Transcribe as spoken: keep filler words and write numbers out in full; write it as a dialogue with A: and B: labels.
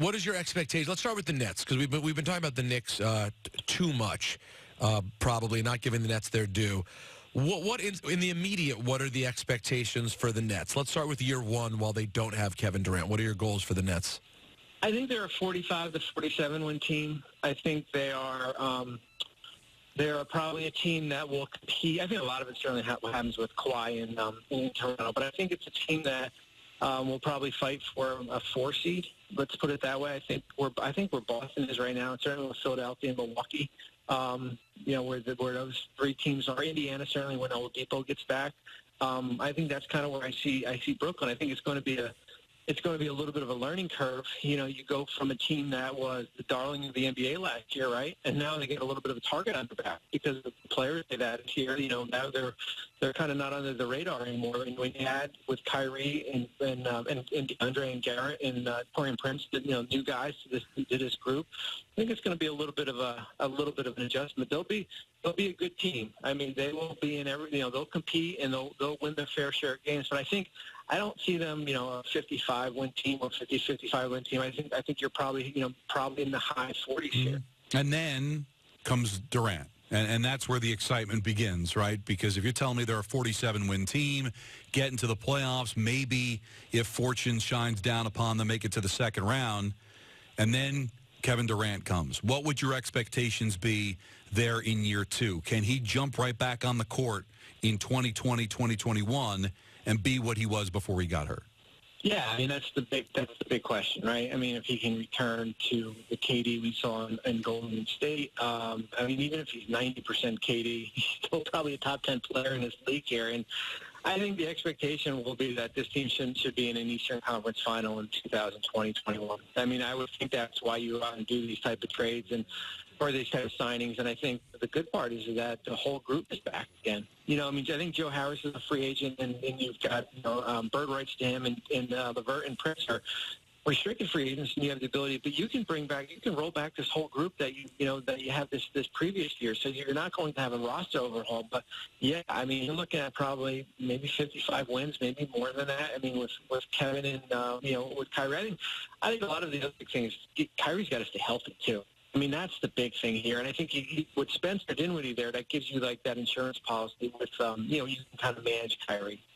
A: what is your expectation? Let's start with the Nets, because we've been, we've been talking about the Knicks uh, t- too much, uh, probably not giving the Nets their due. What, what in, in the immediate, what are the expectations for the Nets? Let's start with year one while they don't have Kevin Durant. What are your goals for the Nets?
B: I think they're a forty-five to forty-seven win team. I think they are um, they're probably a team that will compete. I think a lot of it certainly ha- what happens with Kawhi in, um, in Toronto, but I think it's a team that um, will probably fight for a four seed. Let's put it that way. I think we're I think where Boston is right now, and certainly with Philadelphia and Milwaukee. Um, you know, where, the, where those three teams are. Indiana, certainly when Oladipo gets back. Um, I think that's kind of where I see I see Brooklyn. I think it's going to be a it's going to be a little bit of a learning curve. You know, you go from a team that was the darling of the N B A last year, right? And now they get a little bit of a target on their back because of the players they've added here. You know, now they're they're kind of not under the radar anymore. And when you add with Kyrie and and um, and, and Andre and Garrett and uh, Torian Prince, you know, new guys to this to this group, I think it's going to be a little bit of a a little bit of an adjustment. They'll be they'll be a good team. I mean, they will be in every you know they'll compete and they'll they'll win their fair share of games. But I think I don't see them you know a fifty-five win team or fifty, fifty-five win team. I think I think you're probably you know probably in the high forties here.
C: And then comes Durant. And, and that's where the excitement begins, right? Because if you're telling me they're a forty-seven win team, get into the playoffs, maybe if fortune shines down upon them, make it to the second round, and then Kevin Durant comes. What would your expectations be there in year two? Can he jump right back on the court in twenty twenty, twenty twenty-one and be what he was before he got hurt?
B: Yeah, I mean, that's the big that's the big question, right? I mean, if he can return to the K D we saw in, in Golden State, um, I mean, even if he's ninety percent K D, he's still probably a top ten player in this league here. And I think the expectation will be that this team should, should be in an Eastern Conference final in two thousand twenty, twenty-one. I mean, I would think that's why you go out and do these type of trades and or these type of signings. And I think the good part is that the whole group is back again. You know, I mean, I think Joe Harris is a free agent, and, and you've got, you know, um, bird rights to him, and, and uh, Levert and Prince are restricted free agents, and you have the ability, but you can bring back, you can roll back this whole group that you, you know, that you have this, this previous year. So you're not going to have a roster overhaul, but yeah, I mean, you're looking at probably maybe fifty-five wins, maybe more than that. I mean, with, with Kevin and, uh, you know, with Kyrie, I think a lot of the other things, Kyrie's got to stay healthy too. I mean, that's the big thing here. And I think you, you, with Spencer Dinwiddie there, that gives you like that insurance policy with, um, you know, you can kind of manage Kyrie.